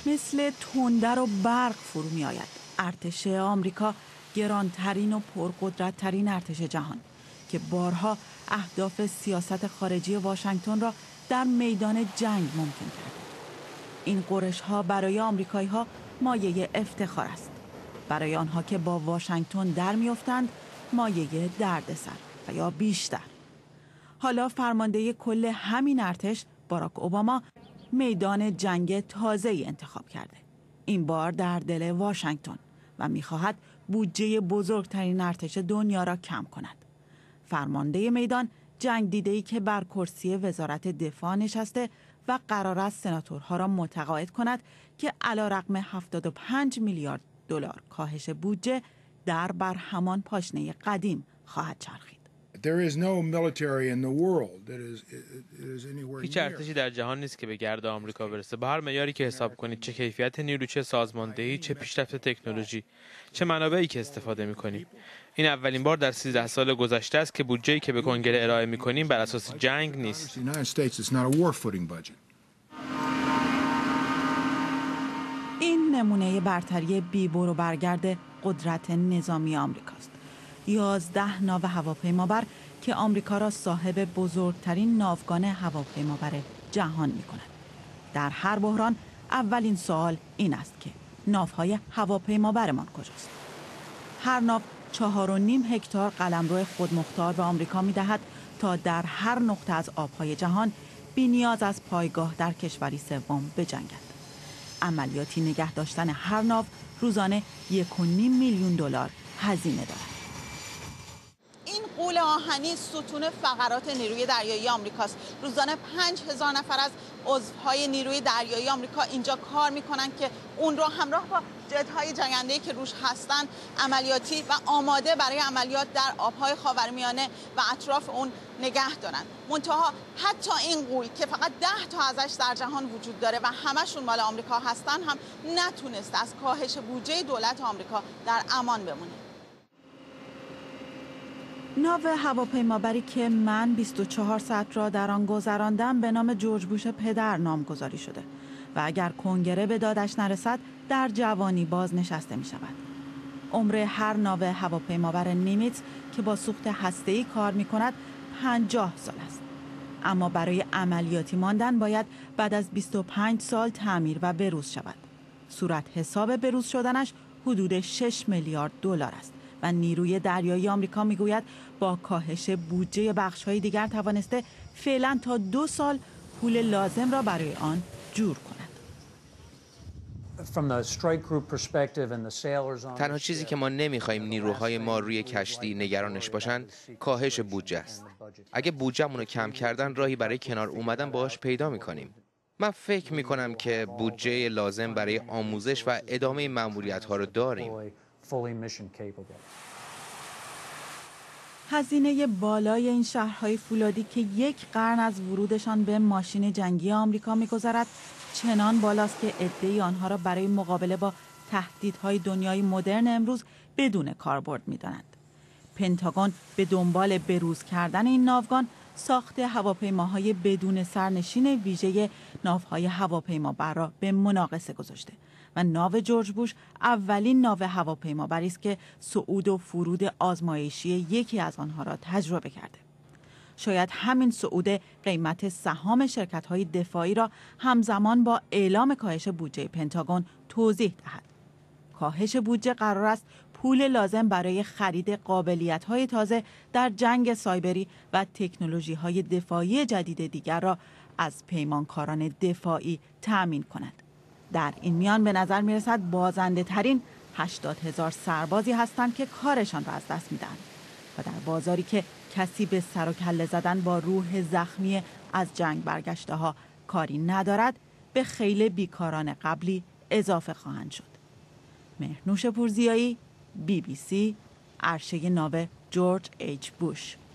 مثل تندر و برق فرو می آید. ارتش آمریکا گرانترین و پرقدرتترین ارتش جهان که بارها اهداف سیاست خارجی واشنگتن را در میدان جنگ ممکن کرده. این غرش ها برای آمریکایی ها مایه افتخار است. برای آنها که با واشنگتن در میافتند مایه دردسر و یا بیشتر. حالا فرمانده کل همین ارتش باراک اوباما میدان جنگ تازه‌ای انتخاب کرده. این بار در دل واشنگتن و می‌خواهد بودجه بزرگترین ارتش دنیا را کم کند. فرمانده میدان جنگ دیده‌ای که بر کرسی وزارت دفاع نشسته و قرار است سناتورها را متقاعد کند که علیرغم 75 میلیارد دلار کاهش بودجه در بر همان پاشنه قدیم خواهد چرخید. هیچ ارتشی در جهان نیست که به گرد آمریکا برسه. با هر معیاری که حساب کنید، چه کیفیت نیرو، چه سازماندهی، چه پیشرفت تکنولوژی، چه منابعی که استفاده می‌کنیم. این اولین بار در 13 سال گذشته است که بودجه‌ای که به کنگره ارائه می‌کنیم بر اساس جنگ نیست. این نمونه برتری بی برو برگرد قدرت نظامی آمریکاست. 11 ناو هواپیمابر که آمریکا را صاحب بزرگترین ناوگان هواپیمابر جهان می‌کند. در هر بحران اولین سوال این است که ناوهای هواپیمابرمان کجاست؟ هر ناو 4.5 هکتار قلمرو خودمختار به آمریکا می‌دهد تا در هر نقطه از آب‌های جهان بی نیاز از پایگاه در کشوری سوم بجنگد. عملیاتی نگه داشتن هر ناو روزانه 1.5 میلیون دلار هزینه دارد. این غول آهنی ستون فقرات نیروی دریایی آمریکاست. روزانه 5000 نفر از عضوهای نیروی دریایی آمریکا اینجا کار میکنن که اون رو همراه با جت‌های جنگنده‌ای که روش هستن عملیاتی و آماده برای عملیات در آب‌های خاورمیانه و اطراف اون نگه دارن. منتها حتی این غول که فقط 10 تا ازش در جهان وجود داره و همشون مال آمریکا هستن هم نتونست از کاهش بودجه دولت آمریکا در امان بمونه. ناو هواپیمابری که من 24 ساعت را در آن گذراندم به نام جورج بوش پدر نامگذاری شده و اگر کنگره به دادش نرسد در جوانی بازنشسته می شود. عمر هر ناو هواپیمابر نیمیتز که با سوخت هسته‌ای کار می کند 50 سال است. اما برای عملیاتی ماندن باید بعد از 25 سال تعمیر و بروز شود. صورت حساب بروز شدنش حدود 6 میلیارد دلار است. و نیروی دریایی آمریکا میگوید با کاهش بودجه بخش‌های دیگر توانسته فعلا تا 2 سال پول لازم را برای آن جور کند. تنها چیزی که ما نمی‌خوایم نیروهای ما روی کشتی نگرانش باشند کاهش بودجه است. اگه بودجه‌مون رو کم کردن راهی برای کنار اومدن باهاش پیدا می‌کنیم. من فکر می‌کنم که بودجه لازم برای آموزش و ادامه مأموریت‌ها رو داریم. هزینه بالای این شهرهای فولادی که 1 قرن از ورودشان به ماشین جنگی آمریکا می‌گذرد چنان بالاست که عده‌ای آنها را برای مقابله با تهدیدهای دنیای مدرن امروز بدون کاربرد می‌دانند. پنتاگون به دنبال بروز کردن این ناوگان ساخت هواپیماهای بدون سرنشین ویژه ناوهای هواپیمابر را به مناقصه گذاشته و ناو جورج بوش اولین ناو هواپیمابری است که صعود و فرود آزمایشی یکی از آنها را تجربه کرده. شاید همین صعود قیمت سهام شرکت‌های دفاعی را همزمان با اعلام کاهش بودجه پنتاگون توضیح دهد. کاهش بودجه قرار است پول لازم برای خرید قابلیت‌های تازه در جنگ سایبری و تکنولوژی‌های دفاعی جدید دیگر را از پیمانکاران دفاعی تأمین کند. در این میان به نظر می‌رسد بازنده ترین 80,000 سربازی هستند که کارشان را از دست می‌دهند و در بازاری که کسی به سر و کله زدن با روح زخمی از جنگ برگشته ها کاری ندارد به خیل بیکاران قبلی اضافه خواهند شد. مهرنوش پورزیایی، BBC، عرشه ناو جورج اچ بوش.